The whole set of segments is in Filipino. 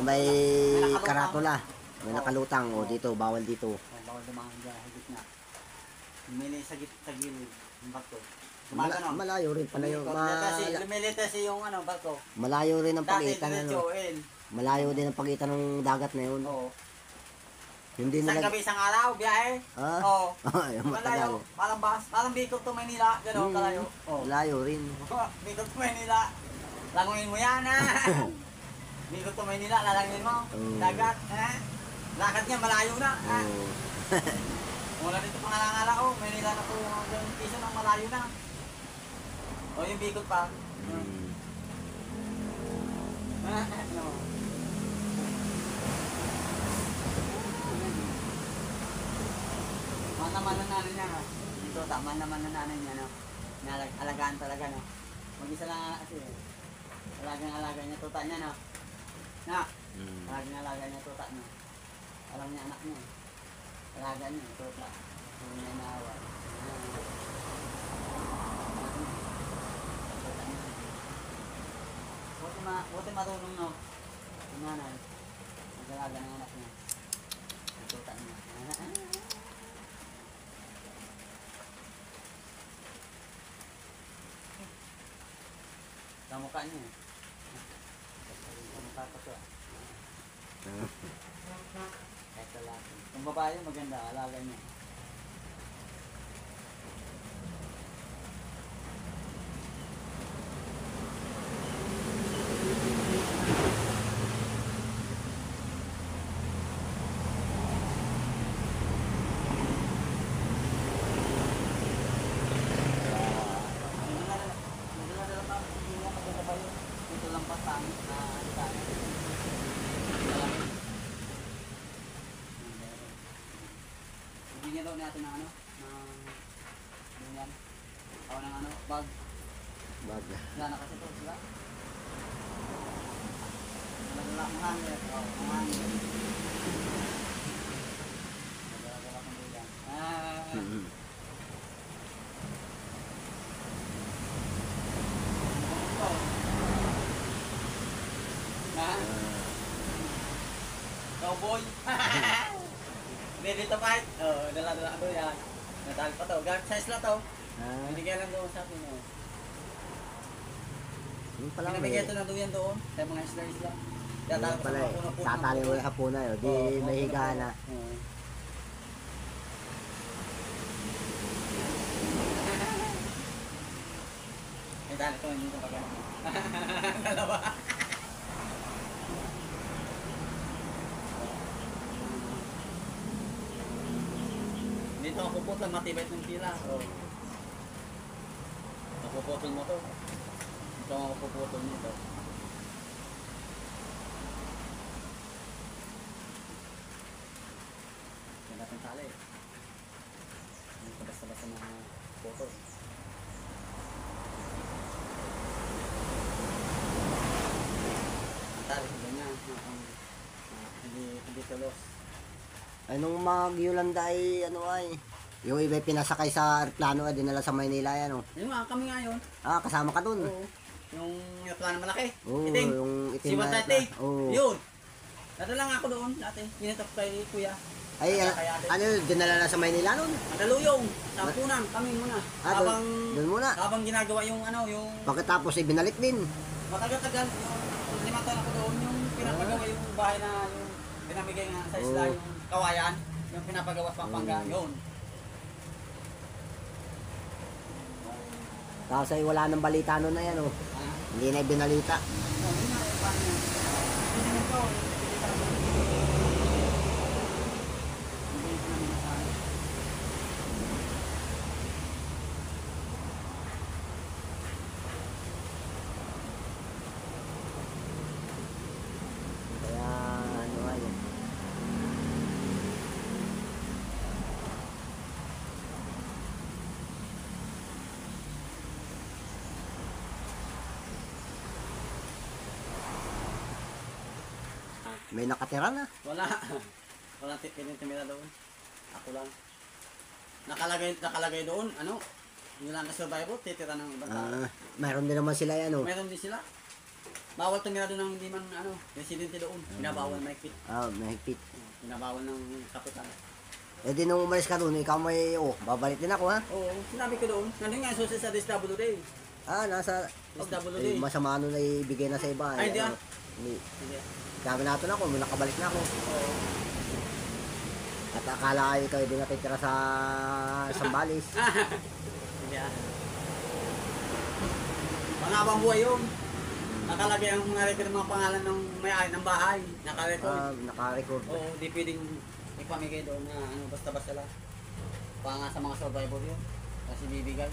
may karatula. May nakalutang. O dito, bawal dito. Bawal dumaan dyan, higit na. Lumili sa gilid ng barko. Malayo rin pala yun. Lumilitas yung barko. Malayo rin ang pagitan. Dati, Malayo din ang pagitan ng dagat na yun. Oo. Hindi isang gabi, isang araw, biyahe. Oo. Malayo. Parang Bicol to Manila. Gano'n kalayo. Malayo rin. Bicol to Manila. Languin mo yan, ha? Bicol to Manila, lalangin mo. Dagat, ha? Lakad niya, malayo na, ha? Wala dito pangala-ngala, Manila na po yung piso ng malayo na. Yung Bicol pa. Naman na nanay niya, ha? Dito, tama naman na nanay niya, no? Alagaan talaga, no? Mag-isa lang kasi, alaga niya, tuta niya, no? Na? Alaga niya, tuta niya. Alam niya, anak niya, alaga niya, tuta. Hindi niya naawa. Buti marunong, no? Yung nanay, mag-alaga ng anak niya. Tuta niya. Kamukha niya. Kamukha ko to. Kahit lalaki. Kung babae, maganda. Alaga niya. Bigyan daw natin ng yan. Ako ng bag. Bag. Wala na kasi ito, sila. Wala ang hangin. Ang hangin. Wala kang bilang. Cowboy. Ready to fight? Dala ako yan. Natali pa to. Guard size lang to. Binigyan lang doon sa atin. Binibigyan ito na doon doon. Kaya mga isla-isla. Tatali mo sa punay. Di may higa na. May dali ito. Hindi ito pag dalawa. Dito ako puputol, matibay ng pila. Napuputol mo to. Ito ako puputol nito. Yan natin tali. Ito basta-basta mga putol. Ang tali ko ganyan. Hindi tulos. Ay, nung mag-Yolanda ay, yung iba pinasakay sa aeroplano ay dinala sa Maynila yan, Yung kami nga yun. Kasama ka dun. Oo. Yung aeroplano malaki. Oo, Itim. yung itim na aeroplano. Oo. Yun. Nadala nga ako doon dati. Pinatap kay kuya. Ay, dinala na sa Maynila nun? Mandaluyong. Sa Punan. Kami muna. Doon muna? Habang ginagawa yung yung... Pagkatapos ay binalik din. Matagal-tagal. Yung 5 taon ako doon. Yung pinapagawa yung bahay na yung pinamigay nga sa isla yung kawayan. Yung pinapagawa sa Pampanga. Yun. Tapos ay wala nang balita nun na yan, Hindi na binalita. Yun nga, paano yan? Hindi mo May nakatira na. Wala. Walang tumira doon. Ako lang. Nakalagay doon, yung lang na survival, titira ng ibang tao. Mayroon din naman sila yan, Mayroon din sila. Bawal tumira doon ng hindi man, residente doon. Binabawal mahigpit. Mahigpit. Binabawal ng kapitan. Eh di nung umalis ka doon, ikaw may, babalik din ako ha? Oo, sinabi ko doon. Nandun nga yung susi sa DSWD. Nasa, DSWD. masama nun ay ibigay na sa iba. Ay, hindi Hindi. Hindi. Sabi natin ako, may nakabalik na ako. Oo. At akala ay ikaw din natitira sa Sambales. Hindi Pangabang buhay yun. Nakalagay ang mga record ng mga pangalan ng may-ari ng bahay. Nakarecord. Naka-record. Oo, di pwedeng ipamigay doon na basta-basta lang. Panga sa mga survivor yun. Kasi bibigay.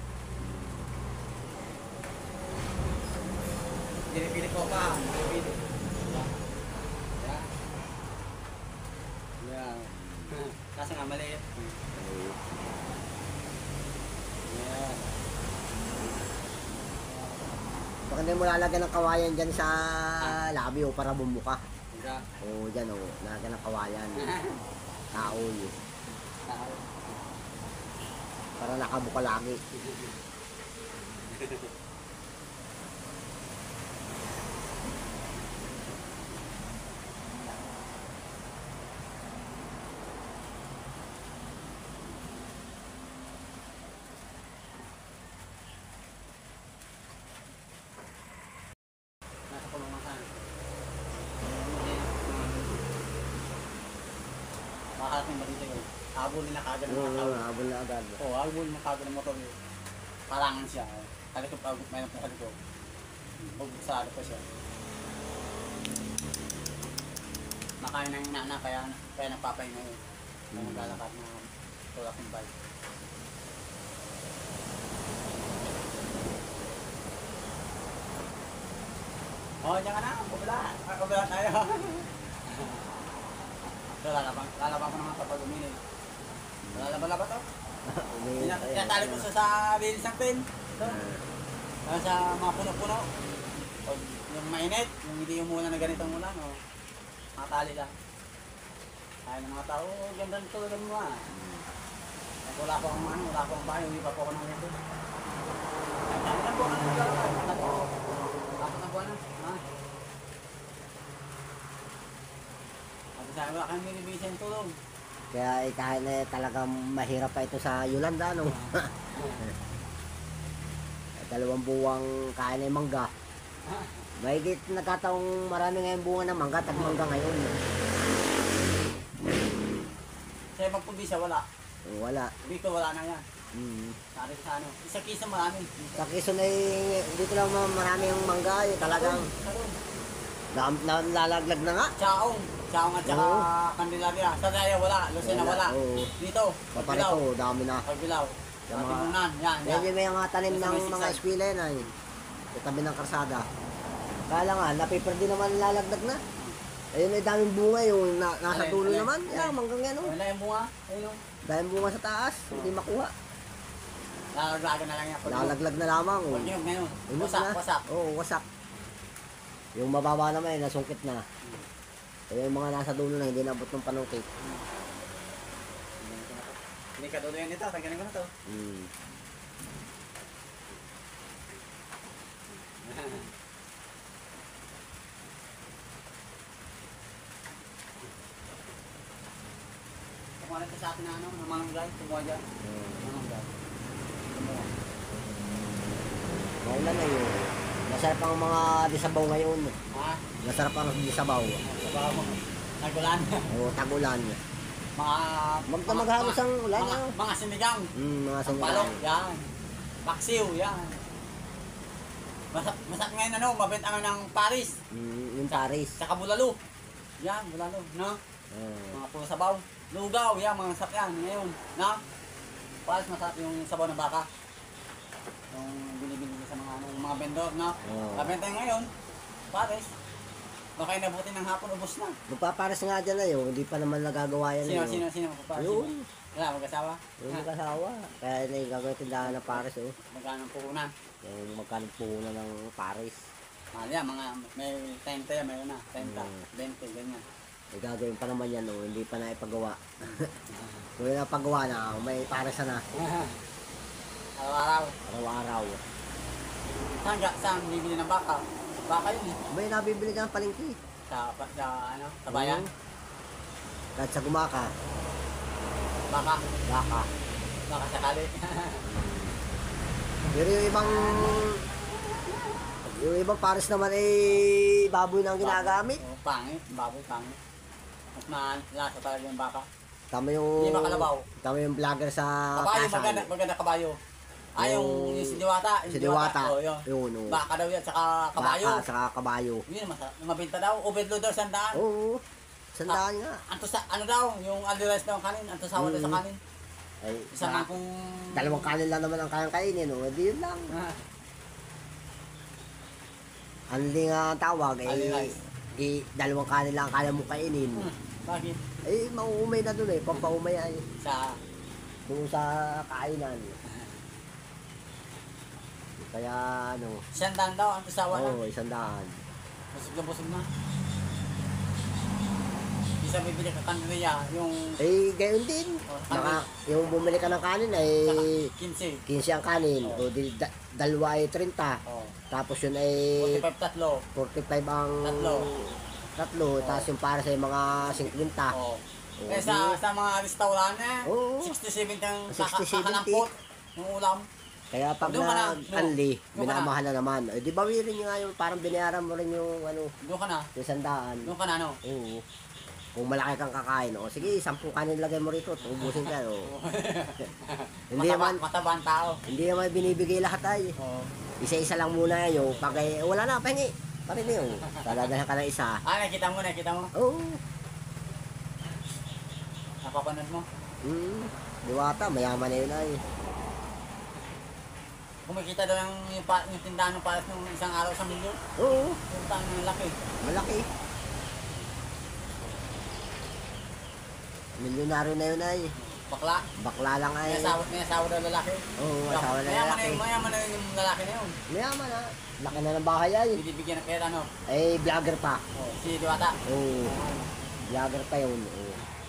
Pinipili ko pa. Pinipili. Yeah. Kasi nga maliit. Yeah. Baka hindi mo lalagyan ng kawayan dyan sa labi para bumuka. Diba? Oo, dyan lalagyan ng kawayan. Taoy. Para nakabuka lagi. Nasa pamamasan. Makakating ba dito yun? Habol nila kagad ng mga tao. Habol na agad. Oo, habol na kagad ng motor. Parangan siya. Kalikot agad may ng kalikot. Bugsado pa siya. Makain ng inana kaya nagpapahinga yun. Kaya naglalakad na tulak ng bike. Oh, diyan ka na. Kabila. Kabila tayo. Lalabang ko naman kapag umili. Lalaba-laba to. Tinatali ko sa linis ng tin. Ito. Sa mga puno-puno. Pag yung mainit, yung hindi yung muna na ganitong ulan, makatali lang. Kaya ng mga tao, ganda nito lang mo wala ko ang bahay, hindi pa po ako ng ganito. Kaya lang po ako ng naglalakad. Tapos na buwan na. Sabi wala kang binibigyan tulong. Kaya kahit na talagang mahirap pa ito sa Yolanda, no? 2 buwang kain na yung mangga. Mahigit nagkataong marami ngayon bunga ng mangga, tag-mangga ngayon. Sa ibang probinsya wala. Wala. Dito wala na yan. Sabi sa isa kisa marami. Sa Quezon ay dito lang marami yung mangga, talagang lalaglag na nga. Chaong at saka Candelaria. Sa Daya wala, Lucena wala. Dito, Paparito, dami na. Pagbilaw. Katimunan, yan. Yan may mga tanim ng mga eskwela yan ay. Sa tabi ng karsada. Kala nga, napiperde naman lalagdag na. Ayun ay daming bunga yung nasa dulo naman. Yan, manggang yan o. Wala yung bunga. Ayun o. Daming bunga sa taas, hindi makuha. Lalaglagan na lang yan. Lalaglag na lamang. Huwag nyo, ngayon. Wasak. Oo, wasak. Yung mababa naman ay nasungkit na. Kaya yung mga nasa dulo na hindi nabot ng panungkit. Hindi ka dulo yan ito, tanggalin ko na to. Kumuha na ito sa atin na ng manunggay, kumuha dyan. Manunggay. Kumuha. Maulan na yun. Masarap ang mga disabaw ngayon. Ha? Masarap ang disabaw. Sabaw mo. Nagulan. Oo, tagulan. Maghamos ang ulan. Mga sinigang. Mga sinigang. Palok, yan. Paksiw, yan. Masak ngayon mabenta nga ng Paris. Yung Paris. Saka bulalo. Yan, bulalo, no? Mga puro sabaw. Lugaw, yan, mga sak yan ngayon, no? Paris masarap yung sabaw ng baka. Yung binibili sa mga vendor, no? Mabenta ngayon, Paris. Baka inabuti ng hapon, ubos na. Magpapares nga dyan na yun, hindi pa naman nagagawa yan. Sino magpapares? Yun. Wala, mag-asawa? Yung mag-asawa. Kaya na yung gagawin tindahan ng Paris, oh. Magkano ang puhunan? Yung magkano puhunan ng Paris. Mahal yan, may 30 yan, mayroon na. 30, 20, ganyan. May gagawin pa naman yan, oh. Hindi pa na ipagawa. Kung yun ang pagawa na, may Paris na. Araw-araw. Araw-araw. Saan bibili ng baka? Baka yun eh. May nabibili ka ng palengke. Sa bayan. Kahit sa gumaka. Baka. Baka. Baka sakali. Pero yung ibang pares naman baboy na ang ginagamit. Oh, pangit. Baboy, pangit. Mas malasa talaga yung baka. Tama yung... Hindi makalabaw. Tama yung vlogger sa Kabayo, Pasay. maganda kabayo. Yung si Diwata. Si Diwata. Oh, yun. Yun, oh. Baka daw yan, saka kabayo. Baka, saka kabayo. Yun, mabinta daw. Overload daw, 100. Oo. Sandaan nga. Ano daw, yung aldirise daw ang kanin. Anto sawa daw sa kanin. Ay, Isa man kung... dalawang kanin lang naman ang kayang kainin. No? Hindi yun lang. Anli nga ang tawag. Aldirise. Dalawang kanin lang ang kaya mo kainin. Bakit? Mauumay na dun pampaumay ay. Sa... Doon sa kainan. Kaya ano. 100 daw, anto sawa na. Oo, 100. Busog na busog na. Isa bibili ka kanriya, yung... Gayon din. Kanin. Yung bumili ka ng kanin ay Saka 15. 15 ang kanin. Oo. O di, dalawa ay 30. Oh. Tapos yun ay 45 tatlo. 45 ang tatlo. Tapos yung para sa mga 50. Oh. Oo, Eh sa mga restaurant Oo. 60-70 ang 60-70. kakalampot ng ulam. Kaya pag Doon ka na. nag-anli, Doon ka na. minamahal na naman. Di ba rin yung nga yung parang binayaran mo rin yung ano, Doon ka na. yung 100. Doon ka na, no? Oo. Kung malaki kang kakain, sige, 10 kanin lagay mo rito, ubusin ka. Hindi naman, Mataba ang tao. hindi naman binibigay lahat ay. Oh. Isa-isa lang muna yung pag wala na, pahingi. Parin na yun. Taladahan ka ng isa. Nakita mo. Oo. Napapanood mo. Diwata, mayaman na yun ay. Kumikita daw yung tindahan ng paras ng isang araw sa milyon. Oo, Yung tang ng laki. malaki. Milyonaryo na yun ay. Bakla. Bakla lang ay. May asawa daw lalaki. Oo, asawa na lalaki. Mayaman na yung lalaki na yun. Mayaman na. Laki na ng bahay ay. Binibigyan ng pera, no? Vlogger pa. Oh, si Diwata. Oo. Vlogger pa yun. Oo.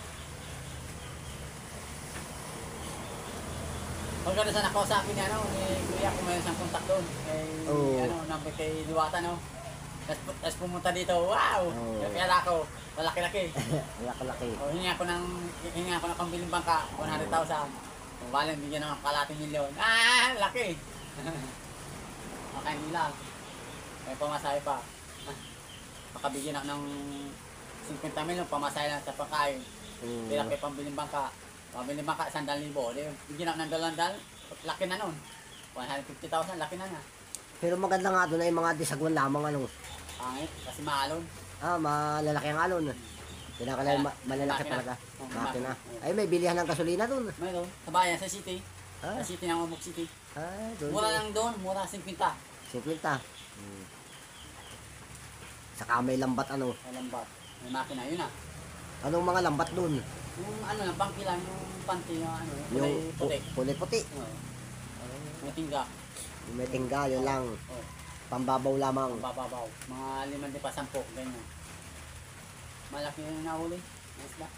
Pagkano sa nakausapin niya, no? Ni Kuya, kung mayroon siyang kontak doon. Oo. Number kay Diwata, no? Tapos pumunta dito, wow! Oo. Kaya ako, malaki-laki. Laki-laki. O, hingi ako ng pambiling bangka, 100,000. Kung walang bigyan ng kalating milyon. Laki! Makain nila. May pamasahe pa. Makabigyan ako ng 50 milyon, pamasahe lang sa pagkain. Kaya kay pambiling bangka. Pambiling bangka, 100,000. Bigyan ako ng 200, laki na nun. 150,000, laki na na. Pero maganda nga doon ay mga disagwan lamang ano. Pangit, kasi maalon. Malalaki ang alon. Kailangan malalaki Makina. talaga. Oo, Makina. makina. Ay, may bilihan ng gasolina doon. Mayroon, sa bayan, sa city. Ah. Sa city ng Umok City. Doon. Mura lang doon, mura 50. 50. Saka may lambat ano. Sa lambat. May makina, yun ah. Anong mga lambat doon? Yung ano lang, pangki lang, yung panty yung ano, Yung puti. puti-puti. Oo. May tingga. Yung may tingga, yun lang. Oh, Pambabaw lamang. bababaw. Mga 5 pa 10, ganyan. Malaki yung nahuli. Nice ba?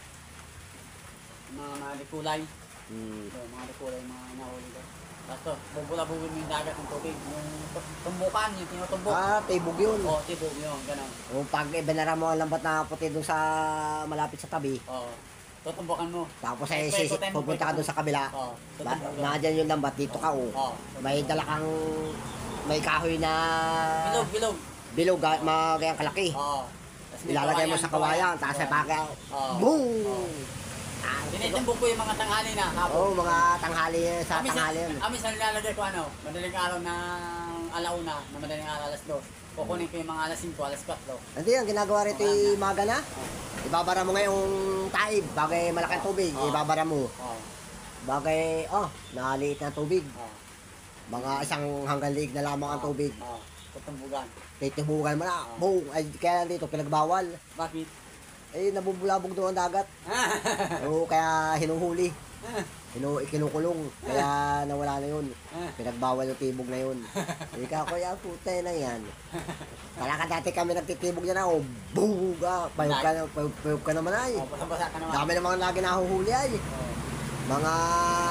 Mga likulay. So, mga likulay, mga nahuli doon. Tapos, bubula-bubul mo yung dagat ng tubig. Yung tumbukan, yung tinutumbok. Tibog yun. Oo, tibog yun, gano'n. O pag ibinara mo ang lambat na puti doon sa malapit sa tabi, Oo. Tutumbukan mo. tapos ay pupunta ka doon sa kabila, Oo. Tutumbukan. nadyan yung lambat, dito ka Oo. May dala kang, may kahoy na Bilog. bilog, magayang kalaki. Oo. Tapos may Ilalagay mo sa kawayan, taas ay paka, Oo. boom! Tinitimbok ko yung mga tanghali na hapon. Mga tanghali sa tanghali yun. Minsan nilalagay ko madaling araw ng alauna, na madaling araw alas 2. Kukunin ko yung mga alas 5, alas 4. Hindi, ang ginagawa rito yung maga na. Ibabara mo ngayong taib, bagay malaking tubig, ibabara mo. Bagay, nakaliit na tubig. Mga isang hanggang liig na lamang ang tubig. Tutumbugan. Titibugan mo na, boom! Ay, kaya dito, pinagbawal. Bakit? Nabubulabog doon ang dagat. Oo, kaya hinuhuli. Kinukulong. Kaya nawala na yun. Pinagbawal yung tibog na yun. Ika, kuya, putay na yan. Kala dati kami nagtitibog niya na, buga. Payog ka naman ay. Basa-basa ka naman. Dami namang lagi nahuhuli ay. Mga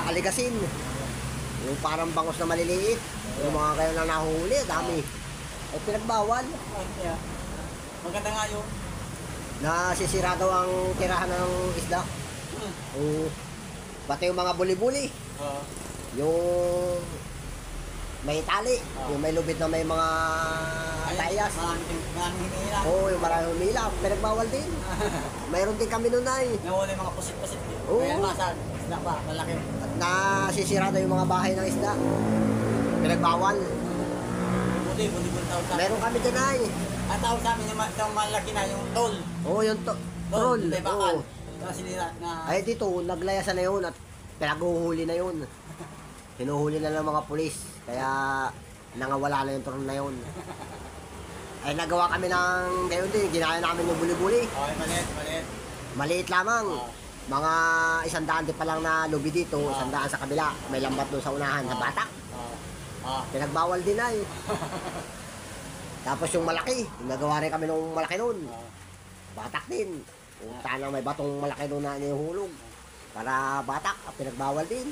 aligasin. Yung parang bangos na maliliit. Yung mga kayo na nahuhuli, dami. Ay pinagbawal. Ay, kaya. Maganda nga yun. Nasisira daw ang tirahan ng isda. Oo. Pati yung mga buli-buli. Oo. Yung may tali. Yung may lubid na may mga tayas. Maraming hinihila. Oo, yung maraming humila. Pinagbawal din. Mayroon din kami nun ay. Nawala yung mga pusit-pusit. Oo. May almasag. Isda pa, malaki. At nasisira daw yung mga bahay ng isda. Pinagbawal. Buli tawag sa amin. Meron kami dyan ay. Ang tawag sa amin yung malaki na yung tol. Oo, yung troll. May bakal. Oo. Na sinira na... Ay dito, naglayasan na yun at pinaghuhuli na yun. Hinuhuli na ng mga pulis. Kaya nangawala na yung troll na yun. Ay nagawa kami ng gayon din. Ginaya namin yung buli-buli. Okay, maliit. Maliit lamang. Oo. Mga 100 din pa lang na lubi dito, 100 sa kabila. May lambat doon sa unahan, sa batak. Pinagbawal din ay. Tapos yung malaki, nagawa rin kami nung malaki nun. Batak din. Sana may batong malaki doon na nihulog. Para batak, pinagbawal din.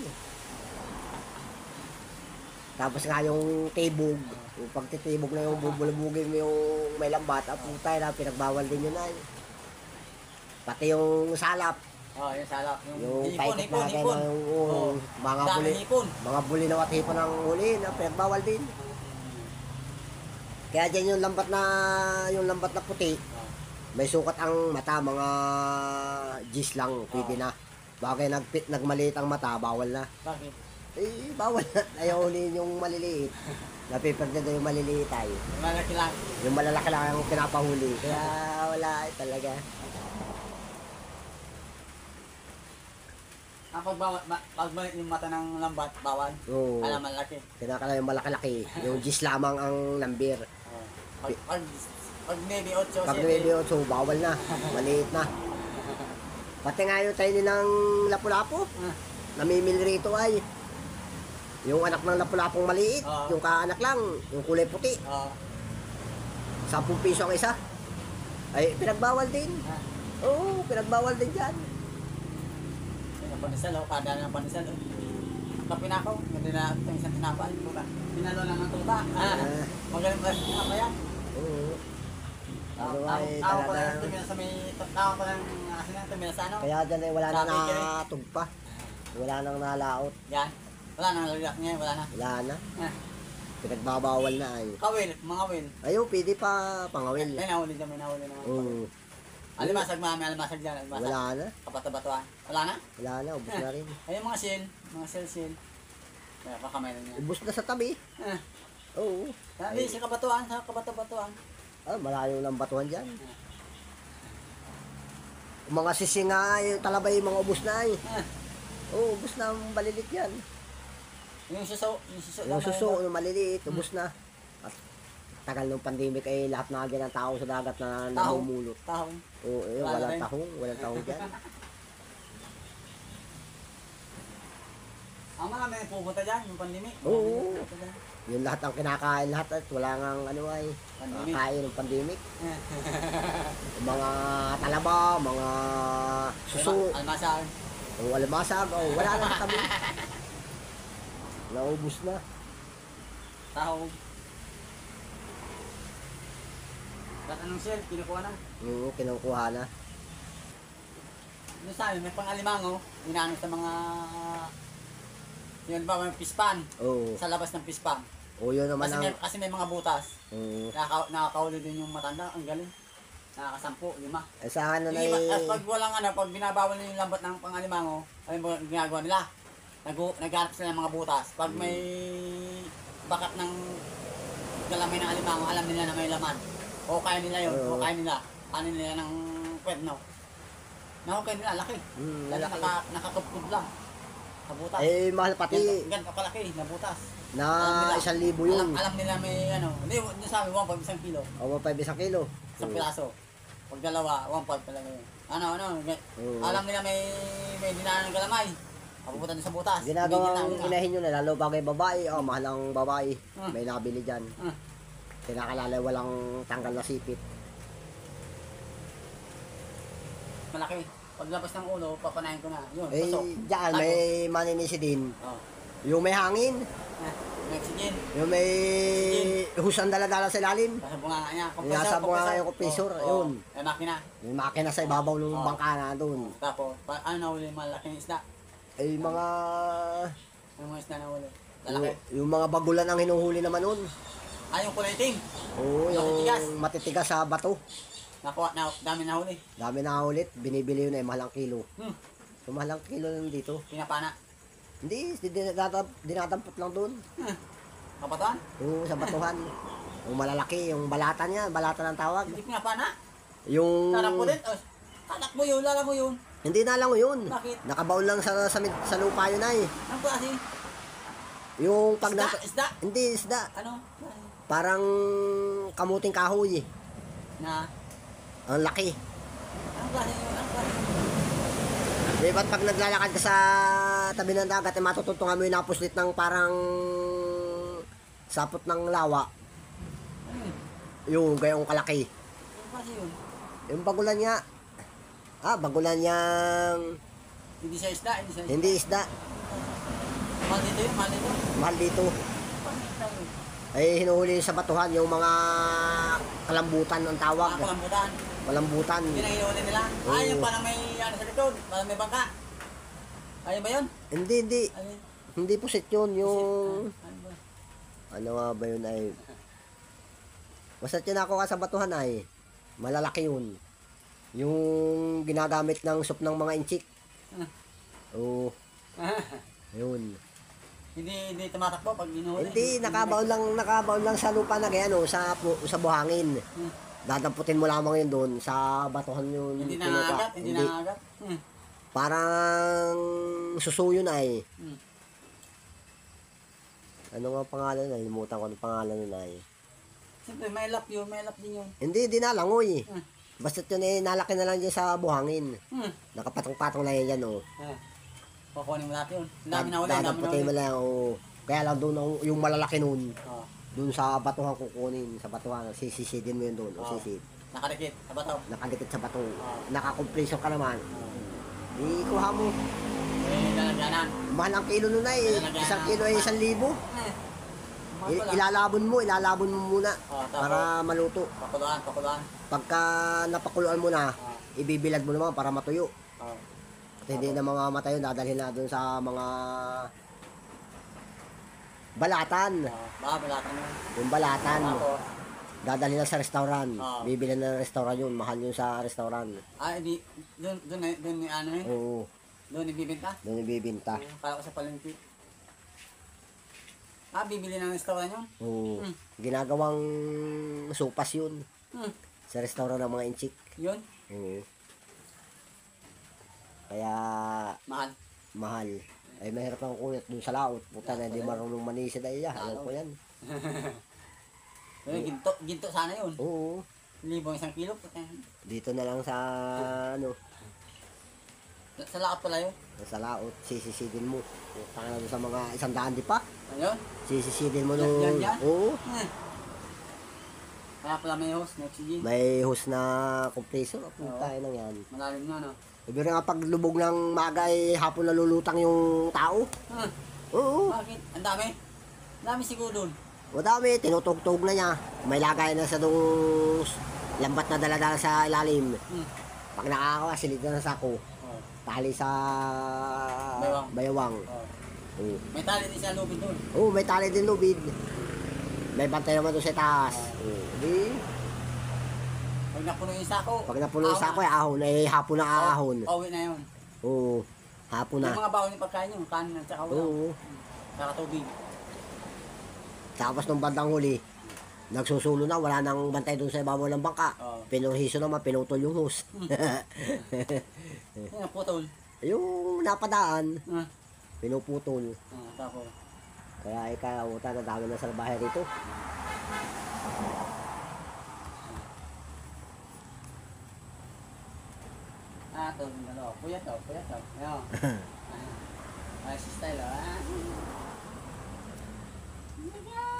Tapos nga yung tibog, yung pagtitibog na yung bubulabugin mo yung may lambat, putay na pinagbawal din yun ay. Pati yung salap. Yung salap. Yung Hipon. yung mga bulinaw at hipon ng huli na pinagbawal din. Kaya dyan yung lambat na puti, may sukat ang mata, mga G's lang, pwede na. Bagay nagmaliit ang mata, bawal na. Bakit? Eh, bawal na. Ayaw huliin yung maliliit. Napiperde na yung maliliit ay. Malaki lang. Yung malalaki lang ang pinapahuli. Kaya wala talaga. Ang pagbalik yung mata ng lambat, bawal. Oo. Alam, malaki. Kinakala yung malaki-laki. Yung G's lamang ang number. Pag maybe 8, Pag 9-8, bawal na. Maliit na. Pati nga yung tayo ng lapu-lapu. Namimili rito ay. Yung anak ng lapu-lapong maliit. Yung kaanak lang. Yung kulay puti. 10 piso ang isa. Ay, pinagbawal din. Oo, pinagbawal din dyan. Panisal, kada ng panisal. Kapinakaw, hindi na ito isang tinapay. Pinalo lang ng tuba. Magaling pa tinapay yan. Oo. Ano ay Tao ko talaga. lang tumila sa may... Tao ko lang tumila sa ano. Kaya dyan ay wala na natugpa. Wala nang nalaot. Yan. Wala nang nalulak niya, wala na. Wala na. Pinagbabawal na ay. Kawil, mga wil. Ayaw, pwede pa pangawil. May nahuli dyan, may nahuli naman. Oo. Alimasag, mami, alimasag dyan. Alimasag. Wala na. Kabato-batuan. Wala na? Wala na, ubos na rin. Ay, yung mga shell. Kaya baka mayroon yan. Ubos na sa tabi. Oo. Sabi, sa kabatuan, sa kabato-batuan. Malayo ng batuhan dyan. Mga sisinga, talabay, mga ubos na ay. Oo, ubos na ang malilit yan. Yung suso. Yung suso, yung maliliit, ubos na. At tagal ng pandemic ay lahat na agad ng tao sa dagat na namumulot. Tahong. Oo, walang tahong dyan. Ang marami pupunta dyan, yung pandemic. Oo. Yung lahat ang kinakain lahat at wala nang ano ay kain ng pandemic. Yung mga talaba, mga suso, Almasag. o almasag, wala na kami. Naubos na. Tahong. Lahat anong shell, kinukuha na. Oo, kinukuha na. Yung sa amin, may pang-alimango, inaano sa mga... Yun ba, may pispan. Oo. Sa labas ng pispan. Oo, yun naman ang... Kasi may mga butas. Oo. Nakakahuli din yung matanda, ang galing. Nakakasampu, 5. Eh, sa ano na Pag walang pag binabawal nila yung lambat ng pang-alimango, ayun mo ginagawa nila. Naghanap sila ng mga butas. Pag may bakat ng galamay ng alimango, alam nila na may laman. O kaya nila yun, o kaya nila. Ano nila ng kwet, no? Nakukay nila, laki. Laki. Nakakupkod lang. Sa butas. Eh, mahal pati. Ganito kalaki, na butas. Na 1,000 yun. Alam nila may hindi sabi 1.5 isang kilo. O, 1.5 isang kilo. Isang piraso. Pag dalawa, 1.5 talaga yun. Alam nila may dinaanan ng galamay. Papupunta din sa butas. Ginagawang inahin nyo na, lalo bagay babae. Mahal ang babae. May nabili dyan. Kinakalala, walang tanggal na sipit. Malaki. Paglabas ng ulo, papanayin ko na. Yun, Eh, dyan, may maninisi din. Oh. Yung may hangin. Mexican. Yung may hus ang daladala sa ilalim. Nasa bunganga niya. Nasa bunganga yung compressor, ayun. May makina. May makina sa ibabaw ng bangka na doon. Tapos, ano nahuli malaking isda? Ay mga... Ano mga isda nahuli? Lalaki. Yung mga bagulan ang hinuhuli naman noon. Yung kulay itim. Oo, yung matitigas sa bato. Nakuha, dami nahuli. Dami na ulit, binibili yun ay mahalang kilo. So mahalang kilo lang dito. Pinapana. Hindi, dinadampot lang doon. Kapatuan? Oo, sa batuhan. Yung malalaki, yung balatan niya, balatan ang tawag. Hindi pinapana. Yung... Tanak mo din. Tanak mo yun, lala mo yun. Hindi na lang yun. Bakit? Nakabaon lang sa lupa yun ay. Anong klase? Yung pag Isda? Hindi, isda. Ano? Parang kamuting kahoy. Na? Ang laki. Anong klase yun? Anong klase yun? Di ba't pag naglalakad ka sa tabi ng dagat, eh, matututungan mo yung napuslit ng parang sapot ng lawa. Ano yun? Yung gayong kalaki. Anong klase yun? Yung bagulan niya. Bagulan niyang Hindi siya isda? hindi isda. Mahal dito yun? Mahal dito? Mahal dito. Bakit daw yun? Ay hinuhuli sa batuhan yung mga kalambutan ang tawag. Kalambutan. Kalambutan. Hindi na hinuli nila? Oo. Yung parang may ano sa likod? Parang may bangka? Ayun ba yun? Hindi. Ayun. Hindi pusit yun. Yung... Ano ba? Ano nga ba yun ay... Basta tinakuha sa batuhan ay malalaki yun. Yung ginagamit ng soup ng mga inchik. Oo. Yun. Hindi tumatakbo pag hinuhuli? Hindi, nakabaon lang sa lupa na gaya, sa buhangin. Dadamputin mo lamang yun doon sa batuhan yun. Hindi nangagat? Hindi nangagat? Parang suso yun ay. Ano nga pangalan ay? Limutan ko ang pangalan nun ay. Siyempre, may lap yun. May lap din yun. Hindi, nalangoy. Basta yun eh, nalaki na lang dyan sa buhangin. Nakapatong-patong lang yan, oh. Kukunin mo natin yun. Ang dami na uli. Dadamputin mo lang, oh. Kaya lang doon, yung malalaki nun, Oh. doon sa batuhan kukunin. Sa batuhan, sisisidin mo yun doon, o sisid. Nakadikit sa bato. Nakadikit sa bato. Oh. Nakakompreso ka naman. Ikuha mo. Lalagyanan. Mahal ang kilo nun ay. Isang kilo ay 1,000. Ilalabon mo muna para maluto. Pakuluan. Pagka napakuluan mo na, ibibilad mo naman para matuyo. At hindi na mamamatay yun, dadalhin na doon sa mga balatan. Balatan mo. Yung balatan, dadalhin na sa restaurant. Bibilan na ng restaurant yun, mahal yun sa restaurant. Hindi, doon ano yun? Oo, Doon ibibinta? doon ibibinta. Kala ko sa palengke. Bibili ng restaurant yun? Oo, ginagawang sopas yun sa restaurant ng mga inchik. Yun? Oo. Kaya mahal. Ay mahirap ang kunat dun sa laot. Puta na hindi marunong manisa dahil alam ko yan. Ginto sana yun. Oo. 1,000 kilo. Dito na lang sa ano. Sa laot pala yun? Sa laot, sisisidin mo. Puta na sa mga 100 di pa. Ayun? Sisisidin mo nung... Yan? Oo. Kaya pala may hose na oxygen. May hose na compressor. Puta lang yan. Malalim na, no? Sabi nga paglubog ng maga ay hapon nalulutang yung tao. Oo. Bakit? Ang dami? Ang dami siguro dun. Madami, tinutugtog na niya. May lagay na sa dong lambat na daladala sa ilalim. Pag nakakawa, silid na sa sako. Tali sa bayawang. Oo. May tali din siya lubid dun. Oo, may tali din lubid. May bantay naman doon sa taas. Di, Pag napuno yung sako. pag napuno yung sako, ahon, hapon na ahon. Uwi na yun. Oo, hapon na. Yung mga bawon yung pagkain yung kanin at saka ulam. Oo. Saka tubig. Tapos nung bandang huli, nagsusulo na, wala nang bantay doon sa ibabaw ng bangka. Pinurhiso naman, pinutol yung hose. Yung naputol. Yung napadaan, pinuputol. Tapos. Kaya ikaw, na dami na sa bahay rito. Ito, dalawa. Puyat to. Ayun. Ay, si style,